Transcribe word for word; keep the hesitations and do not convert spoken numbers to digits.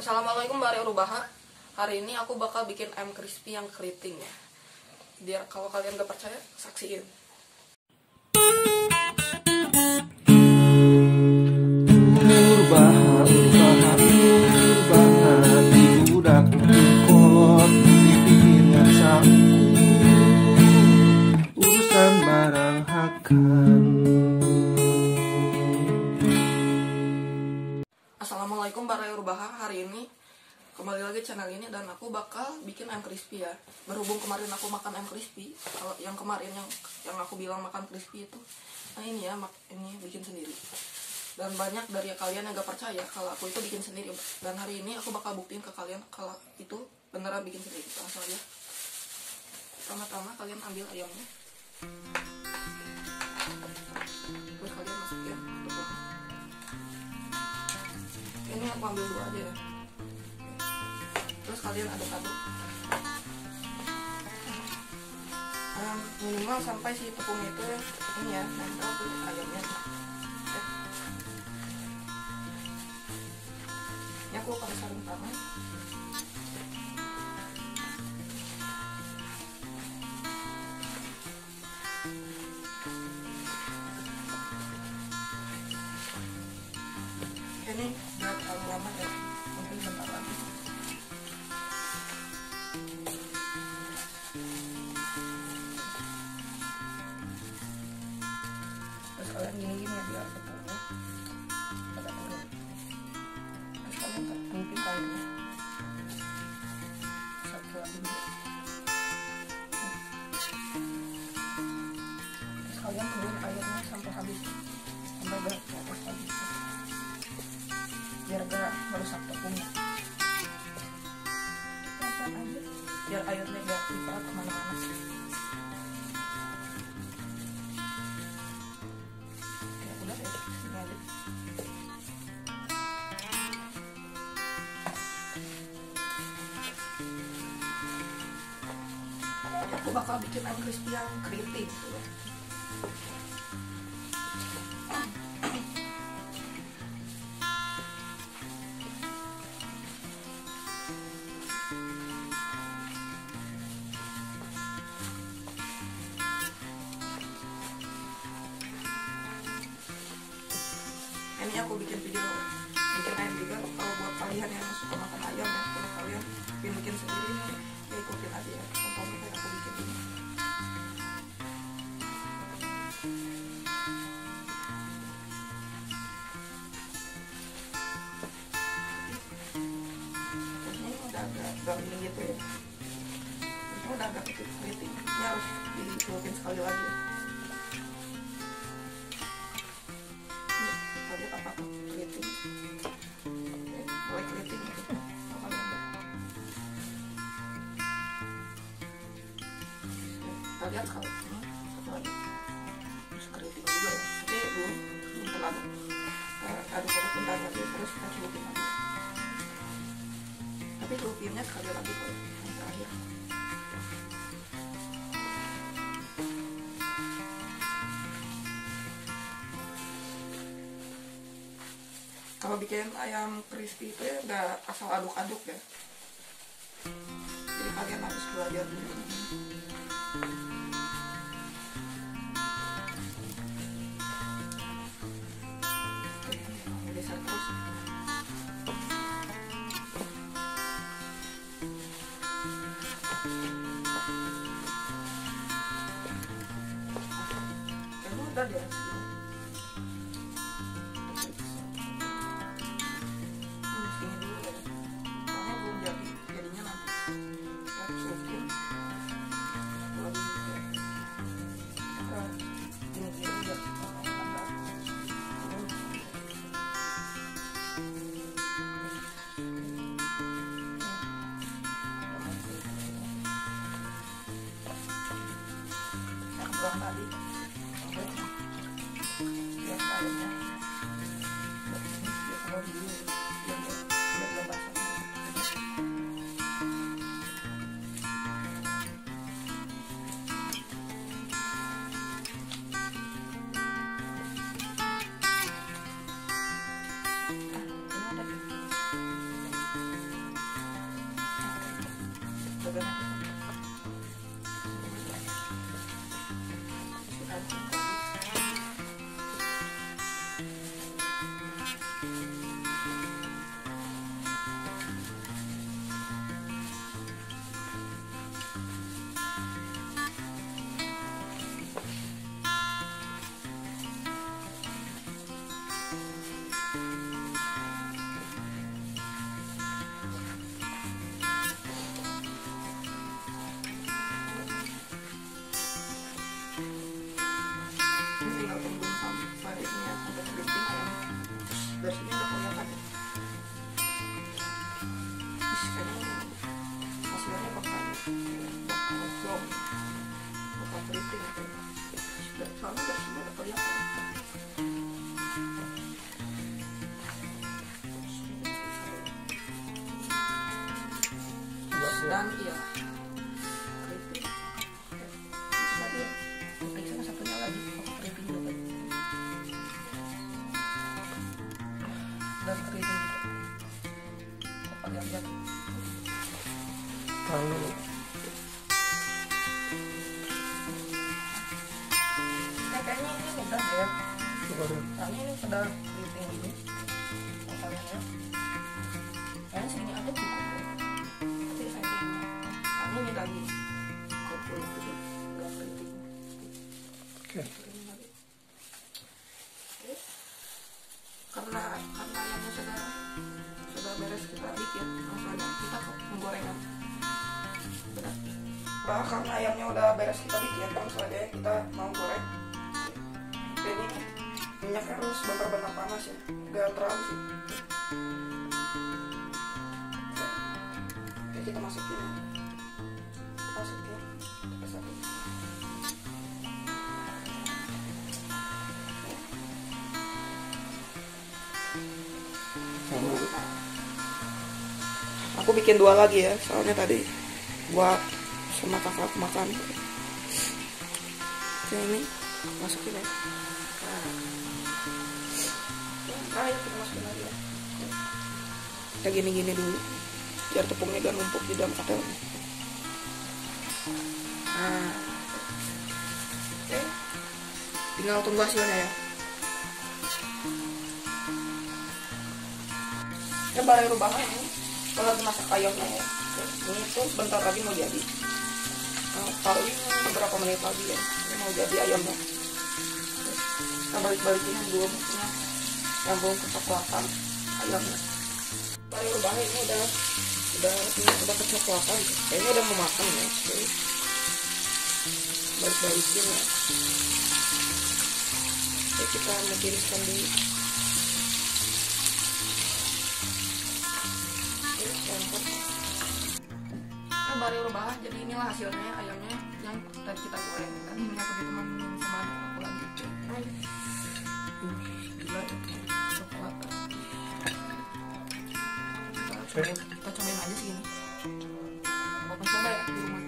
Assalamualaikum warahmatullahi wabarakatuh. Hari ini aku bakal bikin ayam crispy yang keriting ya. Biar kalau kalian gak percaya, saksiin. Urbaha, urbaha, urbaha di budak kolot dipikirkan saku urusan barang hakan. Assalamualaikum warahmatullahi wabarakatuh. Hari ini kembali lagi channel ini dan aku bakal bikin ayam crispy ya. Berhubung kemarin aku makan ayam crispy, kalau yang kemarin yang yang aku bilang makan crispy itu, nah ini ya, ini bikin sendiri. Dan banyak dari kalian yang gak percaya kalau aku itu bikin sendiri. Dan hari ini aku bakal buktiin ke kalian kalau itu beneran bikin sendiri. Langsung aja. Pertama-tama kalian ambil ayamnya, terus kalian masukin tepung. Ini aku ambil dua aja ya. Terus kalian aduk-aduk um, minimal sampai si tepung itu ini ya nempel ke ayamnya. Oke. Ini aku pakai sarung tangan. Ini gak terlalu lama ya, mungkin bentar lagi. Terus kalian gini-gini ya biar tepungnya agak turun. Terus kalian tumpin airnya satu lagi. Terus kalian tungguin airnya sampai habis, sampai gak ke atas habis, biar gak merusak tepungnya. Pelan-pelan aja biar airnya gak lipat kemana-mana. Ya udah ya, ini aja. Ya, aku bakal bikin ayam crispy yang keriting gitu ya. Ini aku bikin video bikin ayam juga. Kalau buat kalian yang suka makan ayam ya, kalau kalian ingin bikin sendiri ya ikutin aja ya contohnya kayak aku bikin ini. Terusnya ini udah agak garing gitu ya. Terusnya udah agak keriting. Ini harus dicelukin sekali lagi ya. Apa keriting, mulai keriting gitu. Apa lagi? Kita lihat kalau ini satu lagi, terus keriting juga ya. Tapi belum belum terlalu aduk-aduk bentar lagi, terus kita celupin lagi. Tapi celupinnya sekali lagi kalau yang terakhir. Kalau bikin ayam crispy itu ya nggak asal aduk-aduk ya. Jadi kalian harus belajar dulu. Oke, geser terus. Ini udah deh. Tadi dan iya crispy. Tadi periksa satunya lagi crispy juga dan crispy juga. Kalian lihat lalu kayaknya ini udah ya. baru Nah ini udah keriting ini. Nah, kalian ya. Kayaknya segini aja cukup. Tapi saya ini. Nah ini daging. Kopul itu enggak keriting. oke Oke. Karena karena ayamnya sudah sudah beres kita bikin, langsung aja kita ke penggorengan. Benar. Bah, karena ayamnya udah beres kita bikin, langsung aja kita mau goreng. Ini minyaknya harus benar-benar panas ya, gak terlalu sih. Oke, kita masukin ya. Masukin kita satu. Aku bikin dua lagi ya, soalnya tadi buat sama kakak makan. Oke, ini masukin ya. Nah, ya, kita masukin lagi ya. Kita gini-gini dulu biar tepungnya gak numpuk di dalam katelnya. Nah, oke, tinggal tunggu hasilnya ya. Ini baru banget ini kalau dimasak ayamnya ya. Ini tuh bentar lagi mau jadi. Nah, paling beberapa menit lagi ya, ini mau jadi ayamnya. Kita balik-balikin dulu ya. Yang belum kecoklatan ayamnya. Baru banget ini udah udah ini udah kecoklatan, kayaknya udah mau makan ya. Jadi balik-balikin ya. Oke, kita mentiriskan dulu. Nah, baru rebahan, jadi inilah hasilnya ayamnya yang tadi kita goreng. Tadi minyak begitu teman sama adik aku lanjutin. Hai. Uh, gila coklat. Kita, coba, kita cobain aja sih ini. Mau coba ya di rumah.